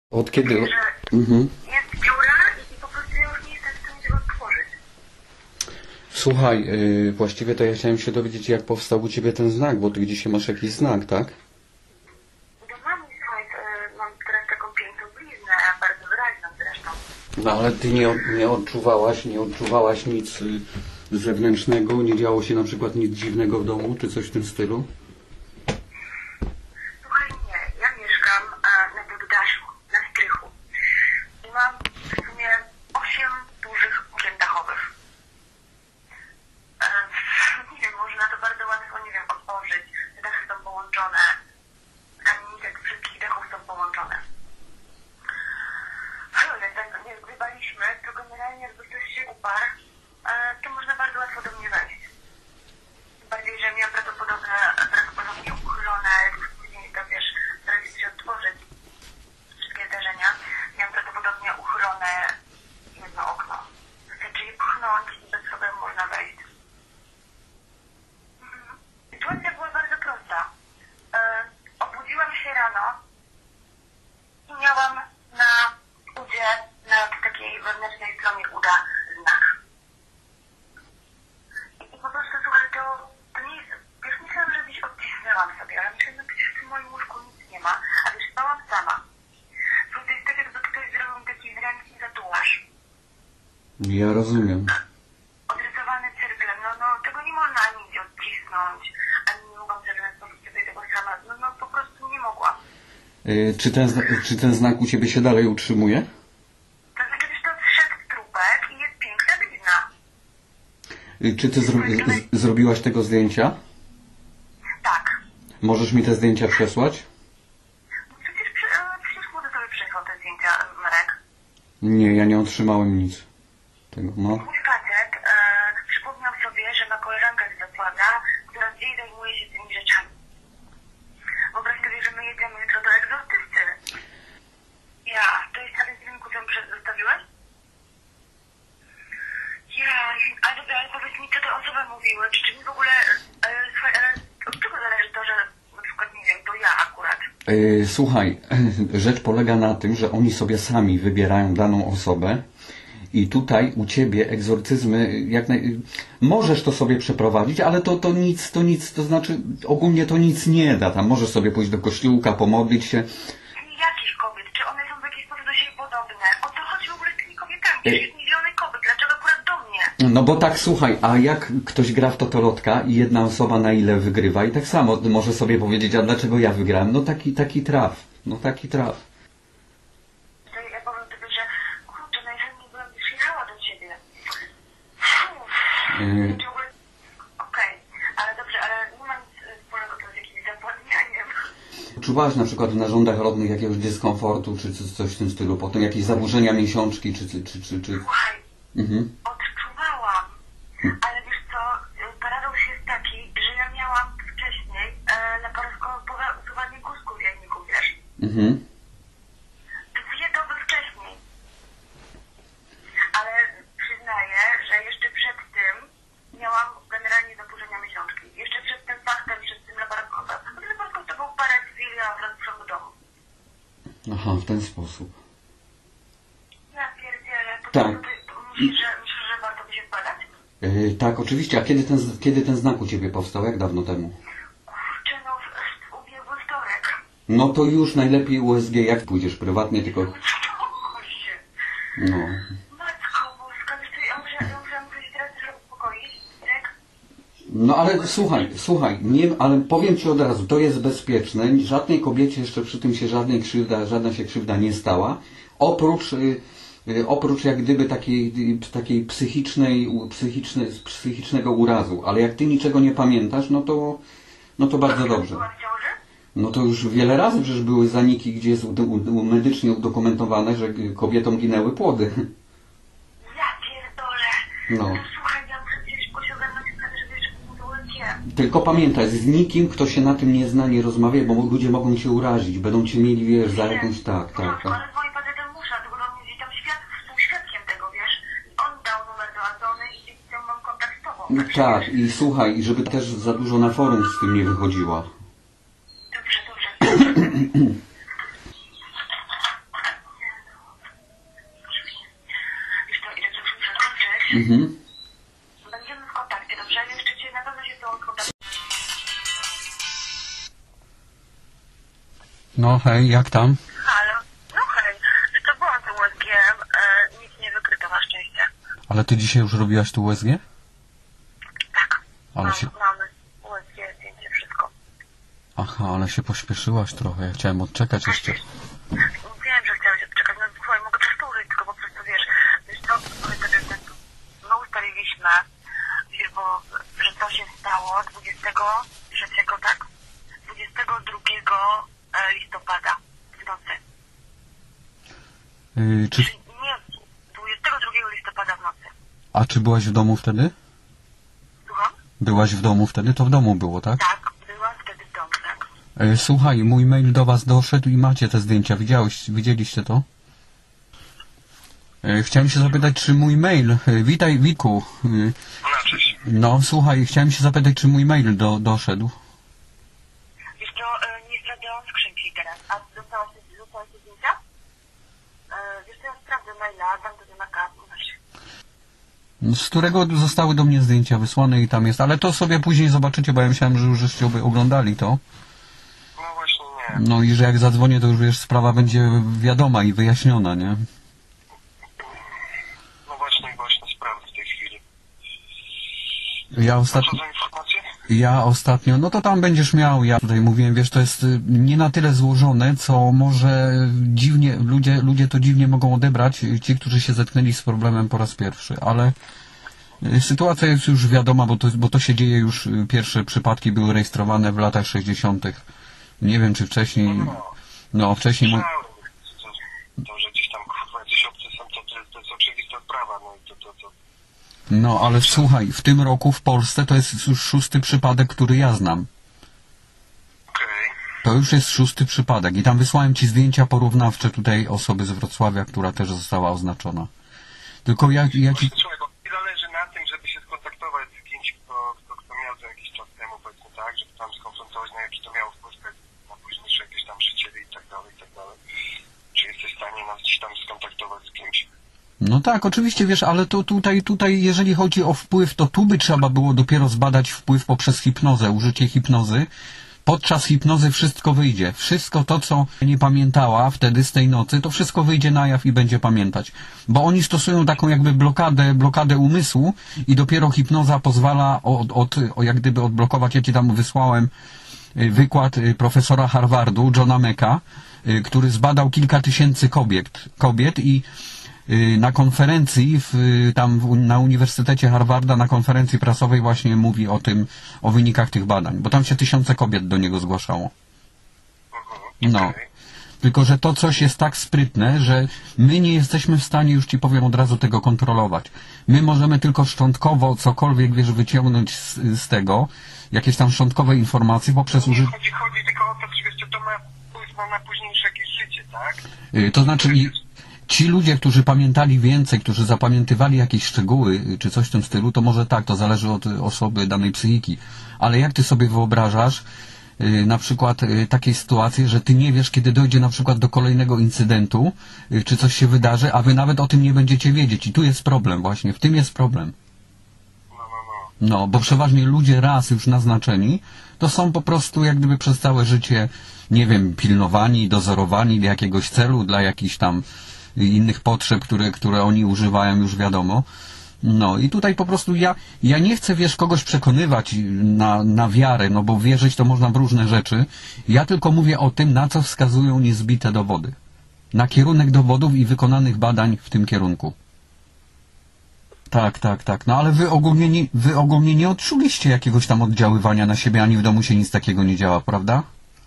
Od kiedy? Że Mhm. jest dziura i po prostu ja już nie jestem w stanie tego otworzyć. Słuchaj, właściwie to ja chciałem się dowiedzieć, jak powstał u Ciebie ten znak, bo Ty gdzieś masz jakiś znak, tak? No mam, słuchaj, mam teraz taką piękną bliznę, bardzo wyraźną zresztą. No ale Ty nie odczuwałaś nic zewnętrznego, nie działo się na przykład nic dziwnego w domu, czy coś w tym stylu? Słuchaj, nie, ja mieszkam na poddaszu, na strychu. I mam w sumie 8 dużych okien dachowych. Nie wiem, można to bardzo łatwo, nie wiem, otworzyć. Te dachy są połączone. Kamienice wszystkich dachów są połączone. Jak tak nie zgrywaliśmy, to generalnie jakby ktoś się uparł, to można bardzo łatwo do mnie wejść. Tym bardziej, że miałam prawdopodobnie uchylone, już później to wiesz, staraliśmy się otworzyć wszystkie zdarzenia, miałam prawdopodobnie uchylone jedno okno. Wystarczy je pchnąć i bez problemu można wejść. Sytuacja była bardzo prosta. Obudziłam się rano i miałam na udzie, na takiej wewnętrznej stronie uda znak. I po prostu, słuchaj, to nie jest, wiesz, myślałam, że gdzieś odcisnęłam sobie, ale myślałam, że przecież w tym moim łóżku nic nie ma, a wiesz, spałam sama. To jest tak, jakby ktoś zrobił mi taki zręczny tatuaż. Ja rozumiem. Odrysowany cyrklem, no tego nie można ani odcisnąć, ani nie mogłam zacząć sobie tego sama, no po prostu nie mogłam. Czy ten znak u Ciebie się dalej utrzymuje? To znaczy, wiesz, to zszedł trupek i jest piękna blizna. Czy Ty zrobiłaś tego zdjęcia? Tak. Możesz mi te zdjęcia przesłać? No przecież młody sobie przesłał te zdjęcia, Marek. Nie, ja nie otrzymałem nic. Tego, no. Mój facet przypomniał sobie, że ma koleżankę z Wrocławia, która gdzieś zajmuje się tymi rzeczami. Wyobraź sobie, że my jedziemy jutro do egzorcysty. Ja, to jest na tym filmiku, co mi zostawiłeś? Ja, ale powiedz mi, co te osoby mówiły, czy mi w ogóle, słuchaj, ale od czego zależy to, że na przykład, nie wiem, to ja akurat. Słuchaj, rzecz polega na tym, że oni sobie sami wybierają daną osobę i tutaj u Ciebie egzorcyzmy, możesz to sobie przeprowadzić, ale to nic, to znaczy ogólnie to nic nie da. Tam możesz sobie pójść do kościółka, pomodlić się. Jakich kobiet? Czy one są w jakiś sposób do siebie podobne? O co chodzi w ogóle z tymi kobietami? Przecież jest miliony kobiet, dlaczego akurat do mnie? No bo tak, słuchaj, a jak ktoś gra w totolotka i jedna osoba na ile wygrywa i tak samo może sobie powiedzieć, a dlaczego ja wygrałem? No taki traf, no taki traf. Ja powiem Tobie, że kurczę, najchętniej bym przyjechała do Ciebie. Okej, ale dobrze, ale nie ma nic wspólnego to z jakimś zapładnianiem. Czuwałaś na przykład w narządach rodnych jakiegoś dyskomfortu, czy coś w tym stylu, potem jakieś zaburzenia miesiączki, czy... Słuchaj, Mhm. odczuwałam, ale wiesz co, paradoks jest taki, że ja miałam wcześniej laparoskopowe usuwanie guzków w jajniku, wiesz? Mhm. 2 doby wcześniej. Ale przyznaję, że jeszcze przed tym miałam generalnie zaburzenia miesiączki. Jeszcze przed tym faktem, przed tym laparoskopem. A ten laparoskop to był parę chwil, a wraz do domu. Aha, w ten sposób. Ja pierdzielę, to Tak. myślisz, że warto by się zbadać? Tak, oczywiście. A kiedy ten znak u Ciebie powstał? Jak dawno temu? Kurczę, no w ubiegły wtorek. No to już najlepiej USG, jak pójdziesz prywatnie, tylko... Uspokój się. No. Matko boska, wiesz co, ja muszę się teraz trochę uspokoić, tak? No ale słuchaj, nie, ale powiem Ci od razu, to jest bezpieczne, żadnej kobiecie jeszcze przy tym się żadna się krzywda nie stała, oprócz jak gdyby takiej psychicznego urazu, ale jak Ty niczego nie pamiętasz, no to bardzo dobrze. Była w ciąży? No to już wiele razy przecież były zaniki, gdzie jest medycznie udokumentowane, że kobietom ginęły płody. Ja pierdolę. No. No słuchaj, ja muszę gdzieś posiągnąć wtedy, żeby jeszcze mówiłem Cię. Tylko pamiętaj, z nikim, kto się na tym nie zna, nie rozmawia, bo ludzie mogą Cię urazić, będą Cię mieli, wiesz, za jakąś... Tak. Ale z moim facetem muszę, tylko on mnie gdzieś tam współświadkiem tego, wiesz? I on dał numer do Antony i dzięki temu mam kontakt z Tobą. Tak, i słuchaj, i żeby też za dużo na forum z tym nie wychodziła. Dobrze. Mhm. Będziemy w kontakcie, dobrze? Jeszcze cię na pewno się z tobą skontaktuję. No hej, jak tam? Halo? No hej, to byłam tym USG-em, nic nie wykryto na szczęście. Ale ty dzisiaj już robiłaś tu USG? Tak, Ale się... mamy USG, zdjęcie, wszystko. Aha, ale się pośpieszyłaś trochę. Ja chciałem odczekać jeszcze. Wiem, że chciałeś odczekać, no słuchaj, mogę powtórzyć, tylko po prostu wiesz co, my ustaliliśmy, wiesz, bo, że to się stało 23, tak? 22 listopada w nocy. Czy... Nie, 22 listopada w nocy. A czy byłaś w domu wtedy? Słucham? Byłaś w domu wtedy? To w domu było, tak? Tak, byłam wtedy w domu, tak. Słuchaj, mój mail do was doszedł i macie te zdjęcia. Widzieliście to? Chciałem się zapytać, czy mój mail... Witaj, Wiku. No, słuchaj, chciałem się zapytać, czy mój mail doszedł. Wiesz co, nie sprawdzałam skrzynki teraz. A dostałaś te zdjęcia? Wiesz co, ja sprawdzę maila, dam do Janaka, Z którego zostały do mnie zdjęcia wysłane i tam jest. Ale to sobie później zobaczycie, bo ja myślałem, że już żeście oglądali to. No właśnie nie. No i że jak zadzwonię, to już wiesz, sprawa będzie wiadoma i wyjaśniona, nie? No właśnie sprawdzę w tej chwili. Ja Co ostatnio... za informacje? Ja ostatnio, no to tam będziesz miał, ja tutaj mówiłem, wiesz, to jest nie na tyle złożone, co może dziwnie, ludzie to dziwnie mogą odebrać, ci, którzy się zetknęli z problemem po raz pierwszy, ale sytuacja jest już wiadoma, bo to się dzieje już, pierwsze przypadki były rejestrowane w latach 60. Nie wiem, czy wcześniej, no wcześniej... To, że gdzieś tam kurwa jacyś obcy są, to jest oczywista sprawa, no i to... No, ale słuchaj, w tym roku w Polsce to jest już 6. przypadek, który ja znam. Okej. To już jest 6. przypadek i tam wysłałem ci zdjęcia porównawcze tutaj osoby z Wrocławia, która też została oznaczona. Tylko ja ci... Słuchaj, bo mi zależy na tym, żeby się skontaktować z kimś, kto miał to jakiś czas temu, powiedzmy tak, żeby tam skonfrontować, na jaki to miało wpływ na późniejsze jakieś tam życie i tak dalej, i tak dalej. Czy jesteś w stanie nas gdzieś tam skontaktować z kimś? No tak, oczywiście, wiesz, ale to tutaj, jeżeli chodzi o wpływ, to tu by trzeba było dopiero zbadać wpływ poprzez hipnozę, użycie hipnozy. Podczas hipnozy wszystko wyjdzie. Wszystko to, co nie pamiętała wtedy z tej nocy, to wszystko wyjdzie na jaw i będzie pamiętać. Bo oni stosują taką jakby blokadę umysłu i dopiero hipnoza pozwala jak gdyby odblokować. Ja ci tam wysłałem wykład profesora Harvardu, Johna Mecka, który zbadał kilka tysięcy kobiet i na konferencji na Uniwersytecie Harvarda, na konferencji prasowej właśnie mówi o wynikach tych badań, bo tam się tysiące kobiet do niego zgłaszało. No. Tylko, że to coś jest tak sprytne, że my nie jesteśmy w stanie, już ci powiem od razu, tego kontrolować. My możemy tylko szczątkowo cokolwiek, wiesz, wyciągnąć z tego, jakieś tam szczątkowe informacje poprzez użycie... Chodzi tylko o to, czy wiesz, czy to ma wpływ na późniejsze jakieś życie, tak? To znaczy... Ci ludzie, którzy pamiętali więcej, którzy zapamiętywali jakieś szczegóły, czy coś w tym stylu, to może tak, to zależy od osoby, danej psychiki. Ale jak ty sobie wyobrażasz na przykład takiej sytuacji, że ty nie wiesz, kiedy dojdzie na przykład do kolejnego incydentu, czy coś się wydarzy, a wy nawet o tym nie będziecie wiedzieć. I tu jest problem właśnie, w tym jest problem. No, bo przeważnie ludzie raz już naznaczeni, to są po prostu jak gdyby przez całe życie, nie wiem, pilnowani, dozorowani dla jakiegoś celu, dla jakichś tam innych potrzeb, które oni używają, już wiadomo. No i tutaj po prostu ja nie chcę, wiesz, kogoś przekonywać na wiarę, no bo wierzyć to można w różne rzeczy. Ja tylko mówię o tym, na co wskazują niezbite dowody. Na kierunek dowodów i wykonanych badań w tym kierunku. Tak. No ale wy ogólnie nie odczuliście jakiegoś tam oddziaływania na siebie, ani w domu się nic takiego nie działa, prawda?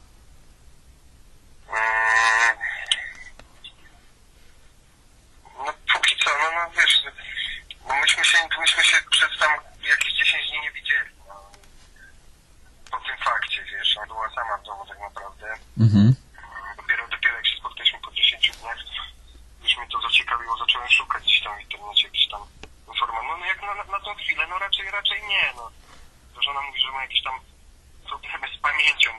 No póki co, no wiesz, myśmy się przez tam jakieś 10 dni nie widzieli, no. Po tym fakcie, wiesz, ona była sama w domu tak naprawdę. Mhm. Dopiero jak się spotkaliśmy po 10 dniach, już mnie to zaciekawiło, zacząłem szukać gdzieś tam w internecie jakichś tam informacji. No jak na tą chwilę, no raczej nie, no. To żona mówi, że ma jakieś tam problemy z pamięcią.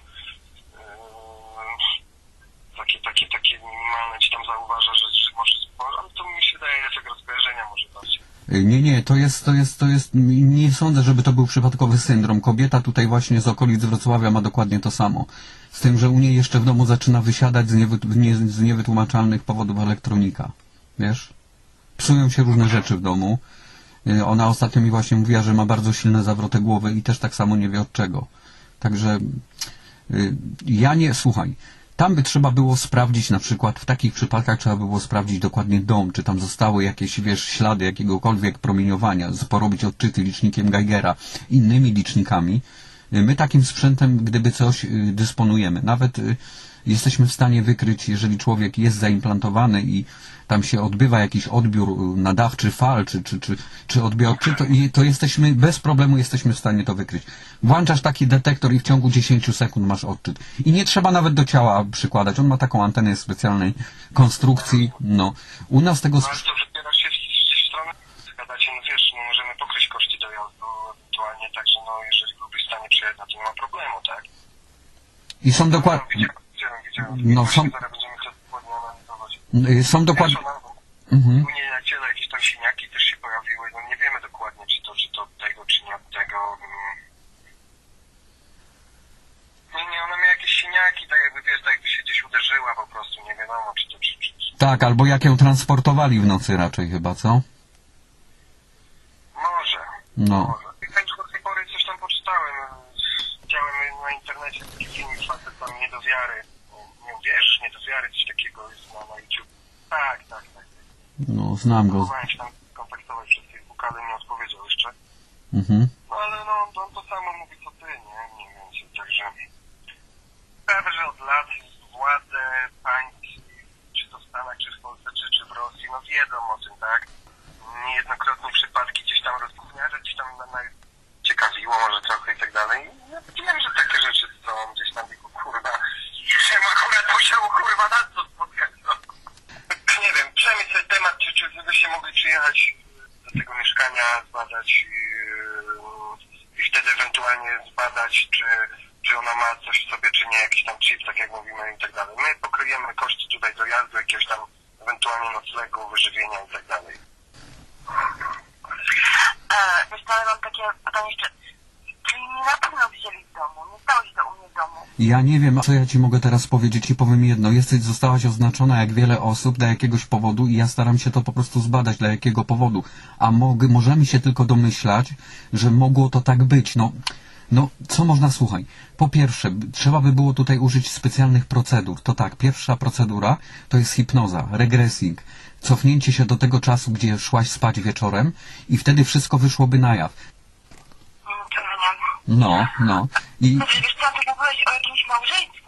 Takie minimalne, ci tam zauważa, że może sporo, ale to mi się daje efekt rozkojarzenia może bardziej. Nie, nie sądzę, żeby to był przypadkowy syndrom. Kobieta tutaj właśnie z okolic Wrocławia ma dokładnie to samo. Z tym, że u niej jeszcze w domu zaczyna wysiadać z niewytłumaczalnych powodów elektronika. Wiesz? Psują się różne rzeczy w domu. Ona ostatnio mi właśnie mówiła, że ma bardzo silne zawroty głowy i też tak samo nie wie od czego. Także słuchaj, tam by trzeba było sprawdzić, na przykład w takich przypadkach trzeba by było sprawdzić dokładnie dom, czy tam zostały jakieś, wiesz, ślady jakiegokolwiek promieniowania, porobić odczyty licznikiem Geigera, innymi licznikami. My takim sprzętem, gdyby coś, dysponujemy. Nawet jesteśmy w stanie wykryć, jeżeli człowiek jest zaimplantowany i tam się odbywa jakiś odbiór nadawczy fal, czy odbiorczy, to jesteśmy, bez problemu jesteśmy w stanie to wykryć. Włączasz taki detektor i w ciągu 10 sekund masz odczyt. I nie trzeba nawet do ciała przykładać. On ma taką antenę specjalnej konstrukcji. No. U nas tego... No ale to wybierasz się w stronę, zgadacie, no wiesz, no możemy pokryć koszty dojazdu ewentualnie, także no jeżeli byłbyś w stanie przyjechać, no to nie ma problemu, tak? I są dokładnie... Widziałem. No są... Zaraz będziemy to dokładnie analizować. Są dokładnie... U niej na ciele jakieś tam siniaki też się pojawiły, no nie wiemy dokładnie, czy to od tego, czy nie od tego. Nie, ona miała jakieś siniaki, tak jakby, wiesz, tak jakby się gdzieś uderzyła po prostu, nie wiadomo, czy to, czy... Tak, albo jak ją transportowali w nocy raczej chyba, co? Może. No. Może. Do tej pory coś tam poczytałem, widziałem na internecie taki film, facet tam nie do wiary, nie uwierzysz, nie do wiary, coś takiego jest na YouTube. Tak. No, znam go. Próbowałem się tam kontaktować przez Facebooka, ale nie odpowiedział jeszcze. No ale no, on to samo mówi co ty, nie? Mniej więcej, także... Sprawia, że od lat władze państw, czy to w Stanach, czy w Polsce, czy w Rosji, no wiedzą o tym, tak? Niejednokrotnie przypadki gdzieś tam rozgówniarze, gdzieś tam ciekawiło może trochę i tak dalej. Ja wiem, że takie rzeczy są gdzieś tam, tylko kurwa, że akurat musiał kurwa nas to spotkać, no. Nie wiem, przemyśl sobie temat, czy byście mogli przyjechać do tego mieszkania, zbadać i wtedy ewentualnie zbadać, czy ona ma coś w sobie, czy nie, jakiś tam chip, tak jak mówimy i tak dalej. My pokryjemy koszty tutaj dojazdu, jakiegoś tam ewentualnie noclegu, wyżywienia i tak dalej. Wiesz, ale mam takie pytanie jeszcze. Czyli nie na pewno wzięli w domu, nie stało się to u mnie w domu. Ja nie wiem, co ja ci mogę teraz powiedzieć i powiem jedno. Zostałaś oznaczona jak wiele osób dla jakiegoś powodu i ja staram się to po prostu zbadać, dla jakiego powodu. A możemy się tylko domyślać, że mogło to tak być. No, co można, słuchaj. Po pierwsze, trzeba by było tutaj użyć specjalnych procedur. To tak, pierwsza procedura to jest hipnoza, regressing. Cofnięcie się do tego czasu, gdzie szłaś spać wieczorem i wtedy wszystko wyszłoby na jaw. No. I... Wiesz co, ty mówiłeś o jakimś małżeństwu.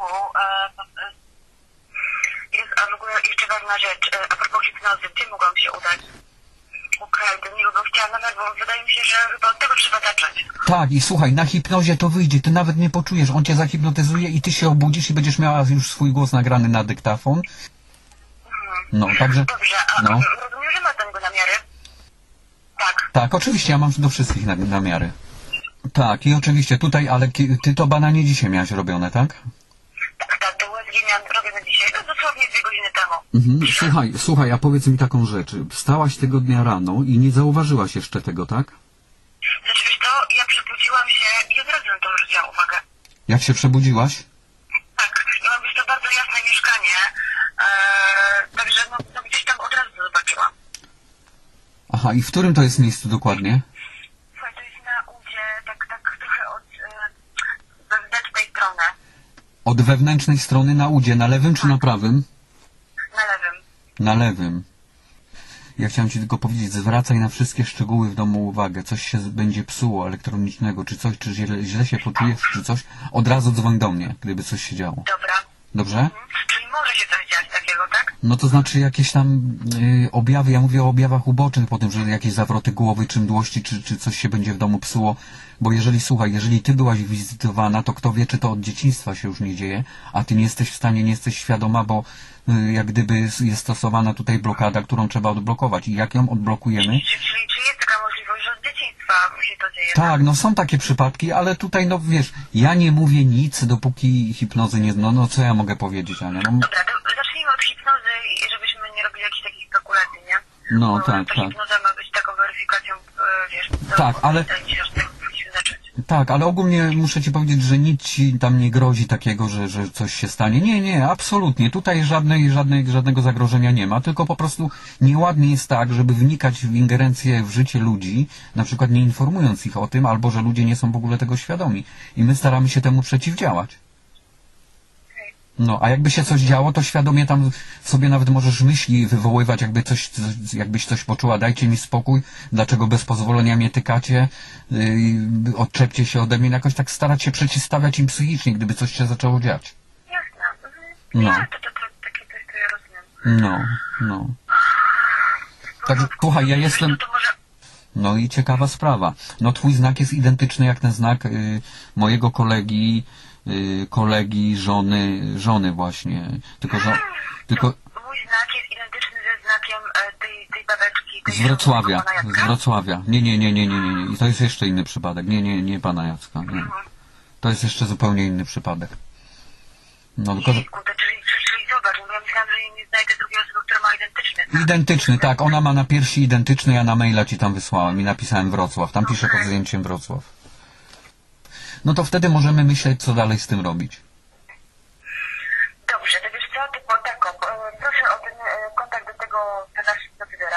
A w ogóle jeszcze ważna rzecz, a propos hipnozy, gdzie mogłam się udać? Okej, do niego bym chciała nawet, bo wydaje mi się, że chyba od tego trzeba zacząć. Tak, i słuchaj, na hipnozie to wyjdzie, ty nawet nie poczujesz, on cię zahipnotyzuje i ty się obudzisz i będziesz miała już swój głos nagrany na dyktafon. No, także... Dobrze, a rozumiem, że ma do niego namiary? Tak. Tak, oczywiście, ja mam do wszystkich namiary. Tak, i oczywiście tutaj, ale ty to badanie dzisiaj miałaś robione, tak? Tak, to USG miałam robione dzisiaj, dosłownie 2 godziny temu. Słuchaj, a powiedz mi taką rzecz. Wstałaś tego dnia rano i nie zauważyłaś jeszcze tego, tak? Znaczy, wiesz to, ja przebudziłam się i od razu na to zwróciłam uwagę. Jak się przebudziłaś? Tak, ja mam już to bardzo jasne mieszkanie, także no gdzieś tam od razu zobaczyłam. Aha, i w którym to jest miejscu dokładnie? Słuchaj, to jest na udzie, tak trochę od wewnętrznej strony. Od wewnętrznej strony na udzie, na lewym czy na prawym? Na lewym. Na lewym. Ja chciałem ci tylko powiedzieć, zwracaj na wszystkie szczegóły w domu uwagę. Coś się będzie psuło elektronicznego, czy coś, czy źle się poczujesz, czy coś. Od razu dzwoń do mnie, gdyby coś się działo. Dobra. Dobrze? Czyli może się coś dziać takiego, tak? No to znaczy jakieś tam objawy, ja mówię o objawach ubocznych po tym, że jakieś zawroty głowy, czy mdłości, czy coś się będzie w domu psuło. Bo jeżeli ty byłaś wizytowana, to kto wie, czy to od dzieciństwa się już nie dzieje, a ty nie jesteś w stanie, nie jesteś świadoma, bo jak gdyby jest stosowana tutaj blokada, którą trzeba odblokować. I jak ją odblokujemy... Czy jest taka możliwość, że od dzieciństwa się to dzieje? Tak, no są takie przypadki, ale tutaj, no wiesz, ja nie mówię nic, dopóki hipnozy nie... No co ja mogę powiedzieć, Ania? No... Dobra, zacznijmy od hipnozy, żebyśmy nie robili jakichś takich spekulacji, nie? No, bo tak. Hipnoza ma być taką weryfikacją Tak, ale... Tak, ale ogólnie muszę Ci powiedzieć, że nic Ci tam nie grozi takiego, że coś się stanie. Nie, absolutnie. Tutaj żadnego zagrożenia nie ma, tylko po prostu nieładnie jest tak, żeby wnikać w ingerencję w życie ludzi, na przykład nie informując ich o tym, albo że ludzie nie są w ogóle tego świadomi. I my staramy się temu przeciwdziałać. No, a jakby się coś działo, to świadomie tam sobie nawet możesz myśli wywoływać, jakbyś coś poczuła, dajcie mi spokój, dlaczego bez pozwolenia mnie tykacie, odczepcie się ode mnie, jakoś tak starać się przeciwstawiać im psychicznie, gdyby coś się zaczęło dziać. Jasne. No. Nie, to takie coś, to ja rozumiem. No. Tak, słuchaj, ja jestem... To może... No i ciekawa sprawa. No twój znak jest identyczny jak ten znak mojego kolegi, żony właśnie. Tylko Mój znak jest identyczny ze znakiem tej babeczki. z Wrocławia. Nie. I to jest jeszcze inny przypadek. Nie pana Jacka. Nie. To jest jeszcze zupełnie inny przypadek. No tylko... Czyli zobacz, ja myślałam, że nie znajdę drugiej osoby, która ma identyczny znak. Identyczny, tak. Ona ma na piersi identyczny, ja na maila Ci tam wysłałem i napisałem Wrocław. Tam piszę pod zdjęciem Wrocław. No to wtedy możemy myśleć, co dalej z tym robić. Dobrze, to wiesz co, proszę o ten kontakt do tego procedera.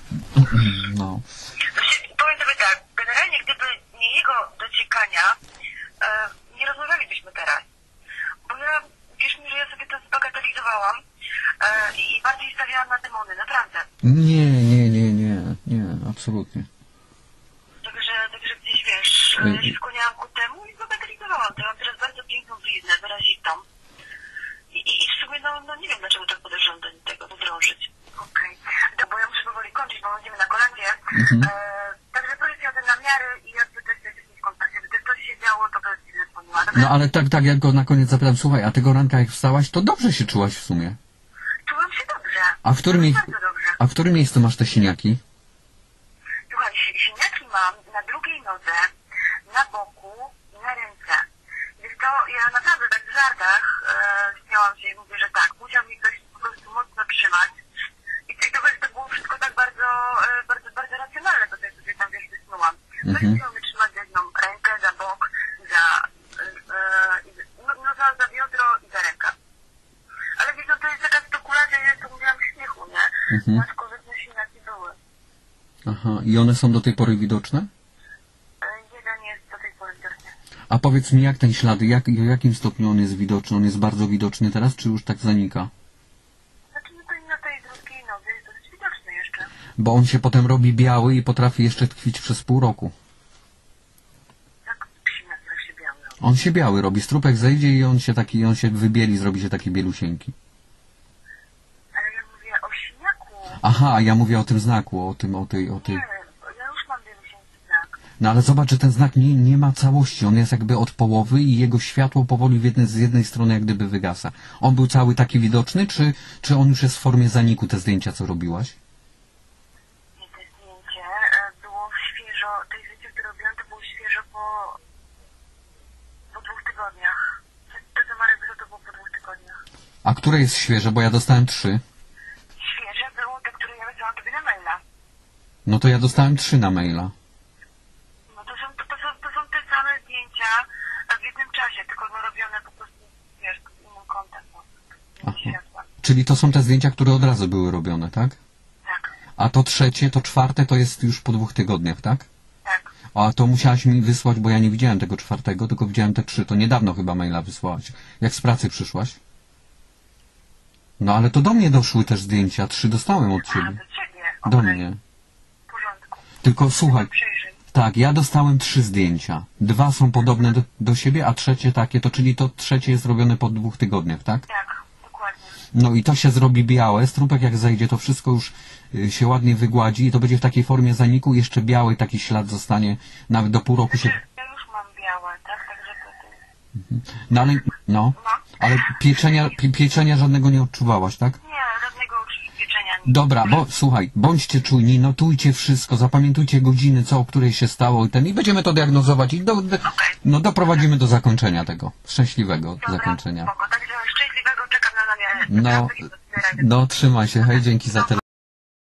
No. Powiem sobie tak, generalnie gdyby nie jego dociekania, nie rozmawialibyśmy teraz. Bo ja, wierz mi, że ja sobie to zbagatelizowałam i bardziej stawiałam na demony, naprawdę. Nie, absolutnie. Także gdzieś wiesz, ja się skłaniałam ku temu i zbagatelizowałam to. Ja mam teraz bardzo piękną bliznę, wyrazistą. I w sumie, no nie wiem, dlaczego tak podeszłam do tego, drążyć. Okej. Bo ja muszę powoli kończyć, bo będziemy na kolację. Także powiedz mi o tym namiary i jakby też jest jakiś kontakt. Gdyby coś się działo, to by ci zadzwoniła. No ale tak, jak go na koniec zapytam, słuchaj, a tego ranka jak wstałaś, to dobrze się czułaś w sumie. Czułam się dobrze. A w którym miejscu masz te siniaki? Słuchaj, siniaki mam na drugiej nodze, na boku i na ręce. Wiesz co, ja naprawdę tak w żartach śmiałam się i mówię, że tak, musiał mi ktoś po prostu mocno trzymać. I to było wszystko tak bardzo racjonalne, to ja sobie tam wiesz wysnułam. Ktoś musiał mi trzymać za jedną rękę, za bok, za biodro i za rękę. Ale wiesz, no to jest taka spekulacja, ja to mówiłam w śmiechu, nie? Aczkolwiek no siniaki były. Aha, i one są do tej pory widoczne? Jeden jest do tej pory widoczny. A powiedz mi, jak ten ślad, w jakim stopniu on jest widoczny? On jest bardzo widoczny teraz, czy już tak zanika? Znaczy, no to na tej drugiej nodze jest dosyć widoczny jeszcze. Bo on się potem robi biały i potrafi jeszcze tkwić przez pół roku. Jak siniak się biały robi? On się biały robi, strupek zejdzie i on się wybieli, zrobi się taki bielusieńki. Ale ja mówię o siniaku. Aha, ja mówię o tym znaku, o tej... Nie, ja już mam bielusieńki znak. No ale zobacz, że ten znak nie ma całości, on jest jakby od połowy i jego światło powoli z jednej strony jak gdyby wygasa. On był cały taki widoczny, czy on już jest w formie zaniku, te zdjęcia, co robiłaś? Nie, to zdjęcie było świeżo, to zdjęcie, które robiłam, to było świeżo po 2 tygodniach. To co Marek wysłał, to było po 2 tygodniach. A które jest świeże, bo ja dostałem 3. Świeże było te, które ja wysłałam tobie na maila. No to ja dostałem 3 na maila. No to są te same zdjęcia w jednym czasie, tylko no robione po prostu, wiesz, z innym kątem. Światła. Czyli to są te zdjęcia, które od razu były robione, tak? Tak, A to trzecie, to czwarte to jest już po 2 tygodniach, tak? tak. A to musiałaś mi wysłać, bo ja nie widziałem tego 4, tylko widziałem te 3. To niedawno chyba maila wysłałaś. Jak z pracy przyszłaś? No ale to do mnie doszły też zdjęcia. 3 dostałem od A, ciebie. do ciebie. Do Okej, mnie. w porządku. Tylko słuchaj, Przyjrzyj. tak, ja dostałem 3 zdjęcia. 2 są podobne do siebie, a trzecie takie, czyli to trzecie jest robione po 2 tygodniach, tak? Tak, dokładnie. No i to się zrobi białe, strupek jak zejdzie, to wszystko już się ładnie wygładzi i to będzie w takiej formie zaniku, jeszcze biały taki ślad zostanie, nawet do pół roku się... Ja już mam białe, tak? Także to jest... No ale, ale pieczenia żadnego nie odczuwałaś, tak? Nie, żadnego pieczenia nie. Dobra, bo słuchaj, bądźcie czujni, notujcie wszystko, zapamiętujcie godziny, o której się stało i będziemy to diagnozować i doprowadzimy do zakończenia tego, szczęśliwego zakończenia. Spoko, także szczęśliwego, czekam na namiary. No, trzymaj się, hej, dzięki za telefon.